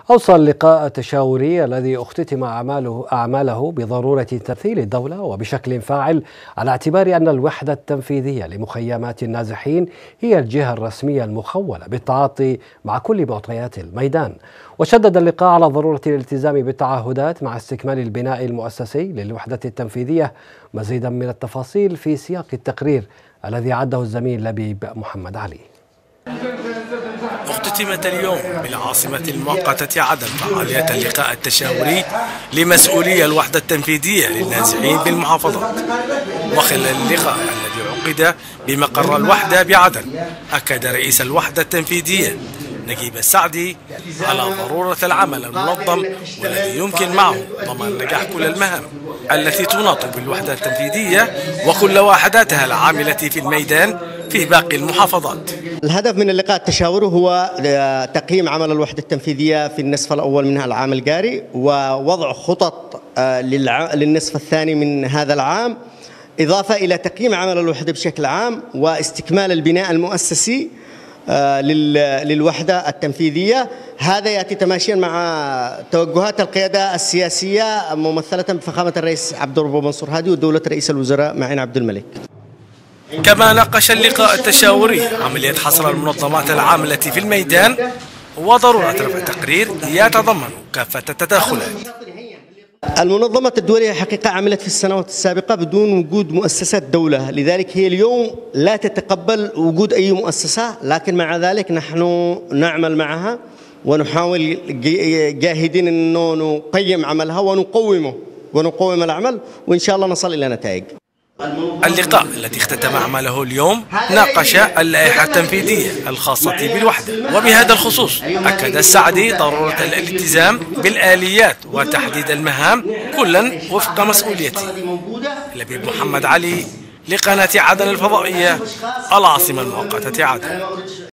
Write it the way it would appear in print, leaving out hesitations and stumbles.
أوصى اللقاء التشاوري الذي اختتم أعماله بضرورة تمثيل الدولة وبشكل فاعل على اعتبار أن الوحدة التنفيذية لمخيمات النازحين هي الجهة الرسمية المخولة بالتعاطي مع كل معطيات الميدان. وشدد اللقاء على ضرورة الالتزام بالتعهدات مع استكمال البناء المؤسسي للوحدة التنفيذية. مزيدا من التفاصيل في سياق التقرير الذي عده الزميل لبيب محمد علي. اختتمت اليوم بالعاصمة المؤقتة عدن فعاليات اللقاء التشاوري لمسؤولي الوحدة التنفيذية للنازحين بالمحافظات. وخلال اللقاء الذي عقد بمقر الوحدة بعدن، أكد رئيس الوحدة التنفيذية نجيب السعدي على ضرورة العمل المنظم والذي يمكن معه ضمان نجاح كل المهام التي تناط بالوحدة التنفيذية وكل وحداتها العاملة في الميدان في باقي المحافظات. الهدف من اللقاء التشاوري هو تقييم عمل الوحدة التنفيذية في النصف الأول من العام الجاري، ووضع خطط للنصف الثاني من هذا العام، إضافة إلى تقييم عمل الوحدة بشكل عام واستكمال البناء المؤسسي للوحدة التنفيذية. هذا يأتي تماشيا مع توجهات القيادة السياسية ممثلة بفخامة الرئيس عبد الرب منصور هادي ودولة رئيس الوزراء معين عبد الملك. كما ناقش اللقاء التشاوري عملية حصر المنظمات العاملة في الميدان وضرورة رفع تقرير يتضمن كافة التداخلات. المنظمة الدولية حقيقة عملت في السنوات السابقة بدون وجود مؤسسات دولة، لذلك هي اليوم لا تتقبل وجود أي مؤسسة، لكن مع ذلك نحن نعمل معها ونحاول جاهدين أنه نقيم عملها ونقوم العمل، وإن شاء الله نصل إلى نتائج. اللقاء الذي اختتم عمله اليوم ناقش اللائحة التنفيذية الخاصة بالوحدة، وبهذا الخصوص أكد السعدي ضرورة الالتزام بالآليات وتحديد المهام كلا وفق مسؤوليته. لبيب محمد علي لقناة عدن الفضائية، العاصمة المؤقتة عدن.